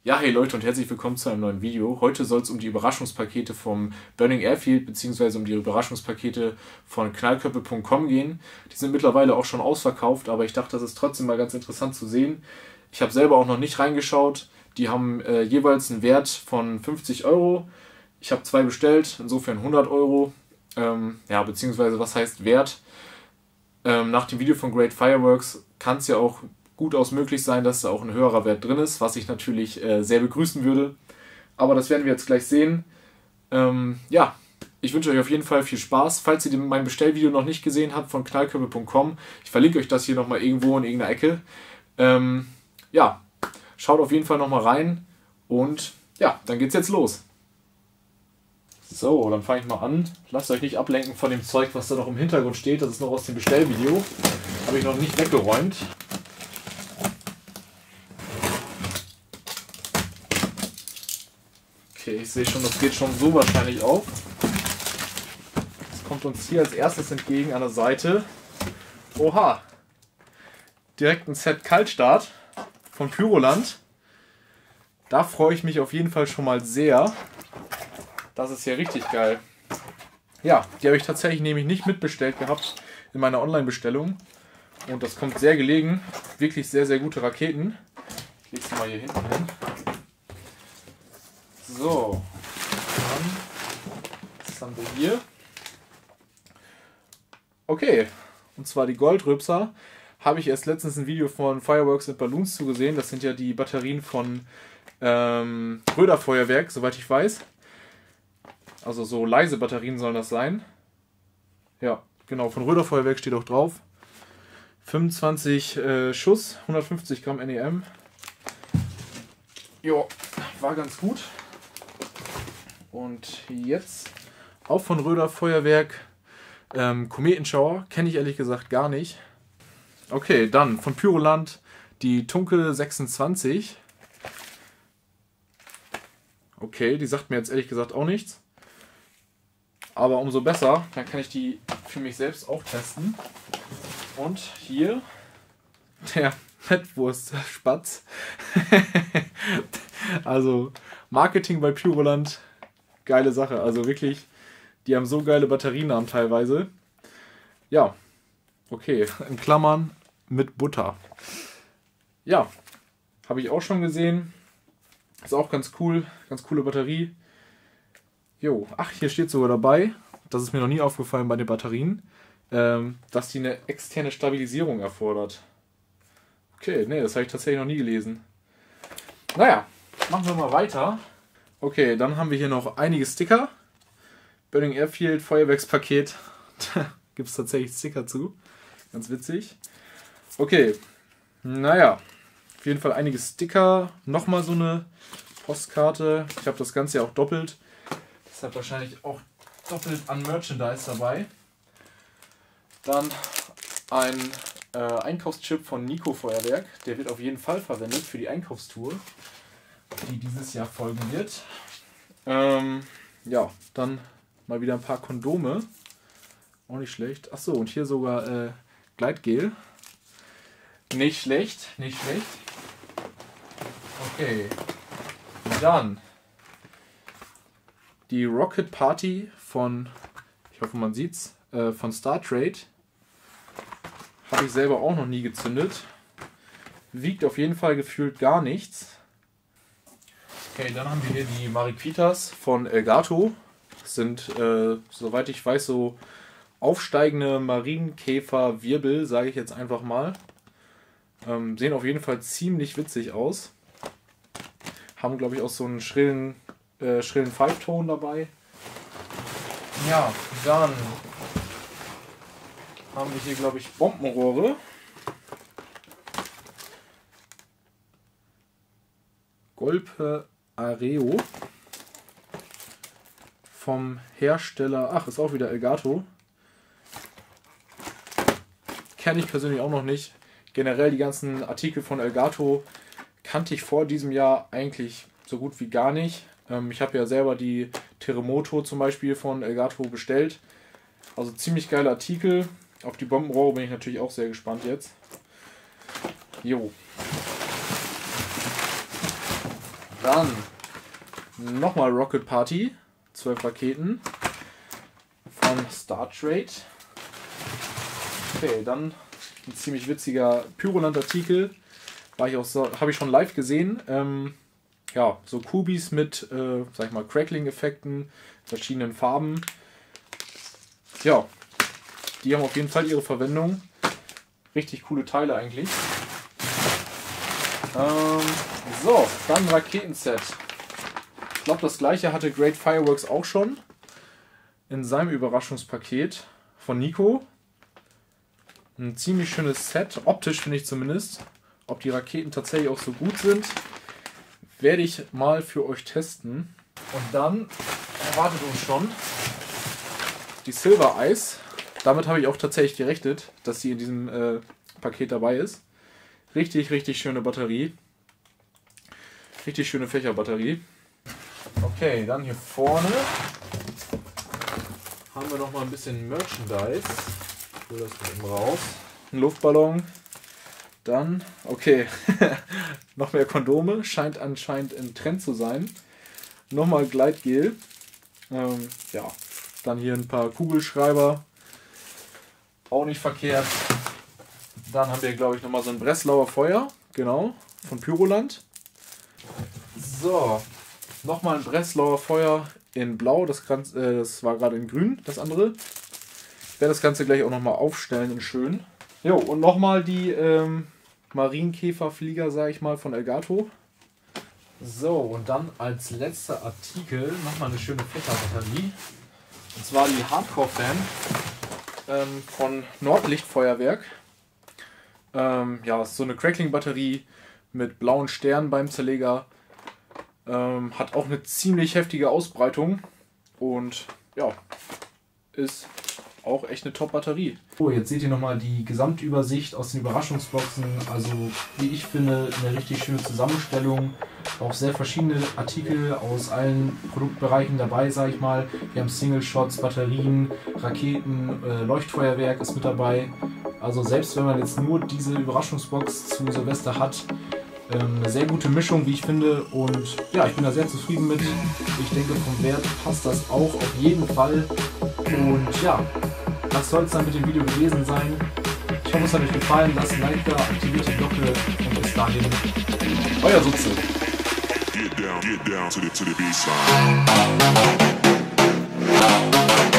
Ja, hey Leute und herzlich willkommen zu einem neuen Video. Heute soll es um die Überraschungspakete vom Burning Airfield bzw. um die Überraschungspakete von knallköppe.com gehen. Die sind mittlerweile auch schon ausverkauft, aber ich dachte, das ist trotzdem mal ganz interessant zu sehen. Ich habe selber auch noch nicht reingeschaut. Die haben jeweils einen Wert von 50 Euro. Ich habe 2 bestellt, insofern 100 Euro. Beziehungsweise was heißt Wert? Nach dem Video von Great Fireworks kann es ja auch gut aus möglich sein, dass da auch ein höherer Wert drin ist, was ich natürlich sehr begrüßen würde. Aber das werden wir jetzt gleich sehen. Ich wünsche euch auf jeden Fall viel Spaß. Falls ihr mein Bestellvideo noch nicht gesehen habt von knallköppe.com, ich verlinke euch das hier nochmal irgendwo in irgendeiner Ecke. Schaut auf jeden Fall nochmal rein und ja, dann geht's jetzt los. So, dann fange ich mal an. Lasst euch nicht ablenken von dem Zeug, was da noch im Hintergrund steht. Das ist noch aus dem Bestellvideo. Habe ich noch nicht weggeräumt. Okay, ich sehe schon, das geht schon so wahrscheinlich auf. Das kommt uns hier als erstes entgegen an der Seite. Oha! Direkt ein Set Kaltstart von Pyroland. Da freue ich mich auf jeden Fall schon mal sehr. Das ist ja richtig geil. Ja, die habe ich tatsächlich nämlich nicht mitbestellt gehabt in meiner Online-Bestellung. Und das kommt sehr gelegen. Wirklich sehr, sehr gute Raketen. Ich lege sie mal hier hinten hin. So, dann, was haben wir hier? Okay, und zwar die Goldrübser. Habe ich erst letztens ein Video von Fireworks and Balloons zugesehen. Das sind ja die Batterien von Röder Feuerwerk, soweit ich weiß. Also so leise Batterien sollen das sein. Ja, genau, von Röder Feuerwerk steht auch drauf. 25 Schuss, 150 Gramm NEM. Jo, war ganz gut. Und jetzt auch von Röder Feuerwerk Kometenschauer. Kenne ich ehrlich gesagt gar nicht. Okay, dann von Pyroland die Tunke 26. Okay, die sagt mir jetzt ehrlich gesagt auch nichts. Aber umso besser, dann kann ich die für mich selbst auch testen. Und hier der Mettwurst-Spatz. Also Marketing bei Pyroland, geile Sache. Also wirklich, die haben so geile Batterienamen teilweise. Ja, okay, in Klammern mit Butter. Ja, habe ich auch schon gesehen. Ist auch ganz cool, ganz coole Batterie. Jo, ach, hier steht sogar dabei, das ist mir noch nie aufgefallen bei den Batterien, dass die eine externe Stabilisierung erfordert. Okay, nee, das habe ich tatsächlich noch nie gelesen. Naja, machen wir mal weiter. Okay, dann haben wir hier noch einige Sticker. Burning Airfield Feuerwerkspaket. Da gibt es tatsächlich Sticker zu. Ganz witzig. Okay, naja, auf jeden Fall einige Sticker. Nochmal so eine Postkarte. Ich habe das Ganze ja auch doppelt. Deshalb wahrscheinlich auch doppelt an Merchandise dabei. Dann ein Einkaufschip von Nico Feuerwerk. Der wird auf jeden Fall verwendet für die Einkaufstour, die dieses Jahr folgen wird. Ja, dann mal wieder ein paar Kondome. Auch nicht schlecht. Achso, und hier sogar Gleitgel. Nicht schlecht, nicht schlecht. Okay. Dann die Rocket Party von, ich hoffe man sieht's, von Star Trade. Habe ich selber auch noch nie gezündet. Wiegt auf jeden Fall gefühlt gar nichts. Okay, dann haben wir hier die Mariquitas von Elgato. Das sind, soweit ich weiß, so aufsteigende Marienkäferwirbel, sage ich jetzt einfach mal. Sehen auf jeden Fall ziemlich witzig aus. Haben, glaube ich, auch so einen schrillen Pfeifton dabei. Ja, dann haben wir hier, glaube ich, Bombenrohre. Golpe Areo. Vom Hersteller, ach, ist auch wieder Elgato. Kenne ich persönlich auch noch nicht. Generell die ganzen Artikel von Elgato kannte ich vor diesem Jahr eigentlich so gut wie gar nicht. Ich habe ja selber die Terremoto zum Beispiel von Elgato bestellt. Also ziemlich geile Artikel. Auf die Bombenrohre bin ich natürlich auch sehr gespannt jetzt. Jo. Dann nochmal Rocket Party. 12 Raketen von Star Trade. Okay, dann ein ziemlich witziger Pyroland-Artikel. Habe ich schon live gesehen. Ja, so Kubis mit, sag ich mal, Crackling-Effekten, verschiedenen Farben. Ja, die haben auf jeden Fall ihre Verwendung. Richtig coole Teile eigentlich. So, dann Raketenset. Ich glaube, das gleiche hatte Great Fireworks auch schon in seinem Überraschungspaket von Nico. Ein ziemlich schönes Set, optisch finde ich zumindest. Ob die Raketen tatsächlich auch so gut sind, werde ich mal für euch testen. Und dann erwartet uns schon die Silver Eyes. Damit habe ich auch tatsächlich gerechnet, dass sie in diesem Paket dabei ist. Richtig, richtig schöne Batterie. Richtig schöne Fächerbatterie. Okay, dann hier vorne haben wir noch mal ein bisschen Merchandise. Ich hole das mal eben raus. Ein Luftballon. Dann, okay, noch mehr Kondome. Scheint anscheinend im Trend zu sein. Nochmal Gleitgel. Ja, dann hier ein paar Kugelschreiber. Auch nicht verkehrt. Dann haben wir, glaube ich, nochmal so ein Breslauer Feuer. Genau, von Pyroland. So, nochmal ein Breslauer Feuer in Blau. Das war gerade in Grün, das andere. Ich werde das Ganze gleich auch nochmal aufstellen in schön. Jo, und nochmal die Marienkäferflieger, sage ich mal, von Elgato. So, und dann als letzter Artikel nochmal eine schöne Fächerbatterie. Und zwar die Hardcore-Fan von Nordlichtfeuerwerk. Ja, ist so eine Crackling-Batterie mit blauen Sternen beim Zerleger. Hat auch eine ziemlich heftige Ausbreitung. Und ja, ist auch echt eine Top-Batterie. So, jetzt seht ihr nochmal die Gesamtübersicht aus den Überraschungsboxen. Also, wie ich finde, eine richtig schöne Zusammenstellung. Auch sehr verschiedene Artikel aus allen Produktbereichen dabei, sage ich mal. Wir haben Single-Shots, Batterien, Raketen, Leuchtfeuerwerk ist mit dabei. Also selbst wenn man jetzt nur diese Überraschungsbox zu Silvester hat, eine sehr gute Mischung, wie ich finde. Und ja, ich bin da sehr zufrieden mit. Ich denke, vom Wert passt das auch auf jeden Fall. Und ja, das soll es dann mit dem Video gewesen sein. Ich hoffe, es hat euch gefallen. Lasst ein Like da, aktiviert die Glocke und bis dahin, euer Sutze. Get down to the baseline.